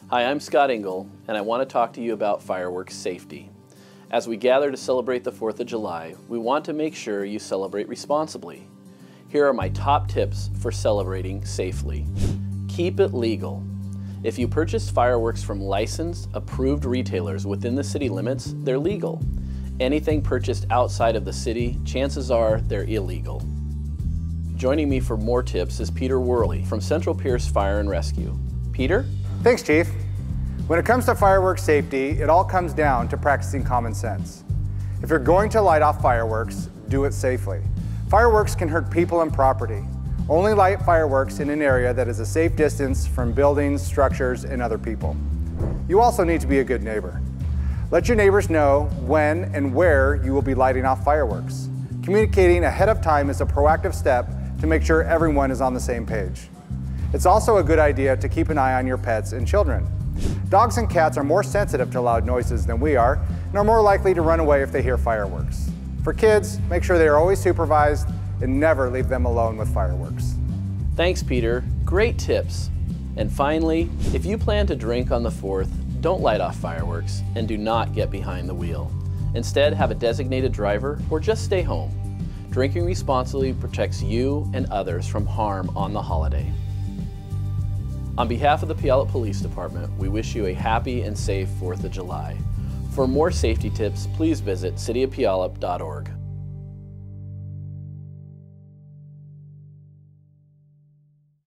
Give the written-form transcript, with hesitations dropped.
Hi, I'm Scott Engel, and I want to talk to you about fireworks safety. As we gather to celebrate the 4th of July, we want to make sure you celebrate responsibly. Here are my top tips for celebrating safely. Keep it legal. If you purchase fireworks from licensed, approved retailers within the city limits, they're legal. Anything purchased outside of the city, chances are they're illegal. Joining me for more tips is Peter Worley from Central Pierce Fire and Rescue. Peter? Thanks, Chief. When it comes to fireworks safety, it all comes down to practicing common sense. If you're going to light off fireworks, do it safely. Fireworks can hurt people and property. Only light fireworks in an area that is a safe distance from buildings, structures, and other people. You also need to be a good neighbor. Let your neighbors know when and where you will be lighting off fireworks. Communicating ahead of time is a proactive step to make sure everyone is on the same page. It's also a good idea to keep an eye on your pets and children. Dogs and cats are more sensitive to loud noises than we are and are more likely to run away if they hear fireworks. For kids, make sure they are always supervised and never leave them alone with fireworks. Thanks, Peter. Great tips. And finally, if you plan to drink on the 4th, don't light off fireworks and do not get behind the wheel. Instead, have a designated driver or just stay home. Drinking responsibly protects you and others from harm on the holiday. On behalf of the Puyallup Police Department, we wish you a happy and safe 4th of July. For more safety tips, please visit cityofpuyallup.org.